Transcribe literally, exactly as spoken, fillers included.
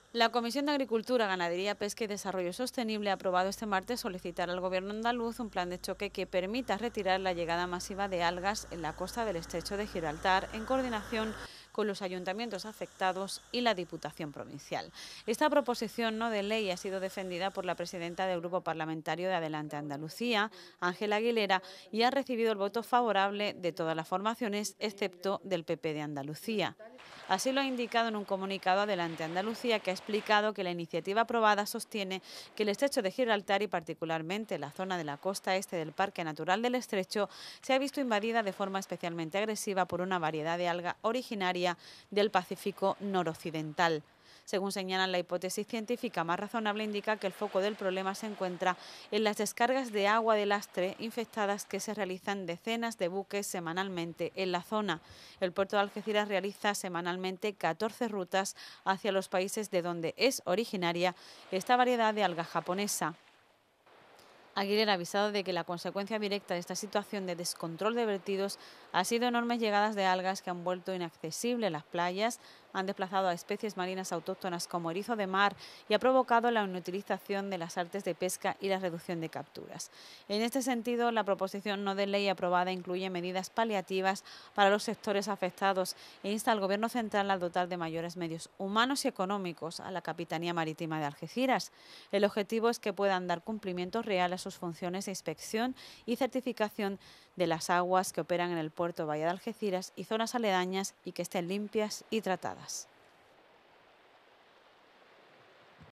La Comisión de Agricultura, Ganadería, Pesca y Desarrollo Sostenible ha aprobado este martes solicitar al Gobierno andaluz un plan de choque que permita retirar la llegada masiva de algas en la costa del estrecho de Gibraltar en coordinación con los ayuntamientos afectados y la Diputación Provincial. Esta proposición no de ley ha sido defendida por la presidenta del Grupo Parlamentario de Adelante Andalucía, Ángela Aguilera, y ha recibido el voto favorable de todas las formaciones, excepto del P P de Andalucía. Así lo ha indicado en un comunicado Adelante Andalucía, que ha explicado que la iniciativa aprobada sostiene que el estrecho de Gibraltar y particularmente la zona de la costa este del Parque Natural del Estrecho se ha visto invadida de forma especialmente agresiva por una variedad de alga originaria del Pacífico noroccidental. Según señalan, la hipótesis científica más razonable indica que el foco del problema se encuentra en las descargas de agua de lastre infectadas que se realizan decenas de buques semanalmente en la zona. El puerto de Algeciras realiza semanalmente catorce rutas hacia los países de donde es originaria esta variedad de alga japonesa. Aguilera ha avisado de que la consecuencia directa de esta situación de descontrol de vertidos ha sido enormes llegadas de algas que han vuelto inaccesibles las playas, han desplazado a especies marinas autóctonas como erizo de mar y ha provocado la inutilización de las artes de pesca y la reducción de capturas. En este sentido, la proposición no de ley aprobada incluye medidas paliativas para los sectores afectados e insta al Gobierno central a dotar de mayores medios humanos y económicos a la Capitanía Marítima de Algeciras. El objetivo es que puedan dar cumplimiento real a sus funciones de inspección y certificación de las aguas que operan en el puerto Bahía de Algeciras y zonas aledañas y que estén limpias y tratadas.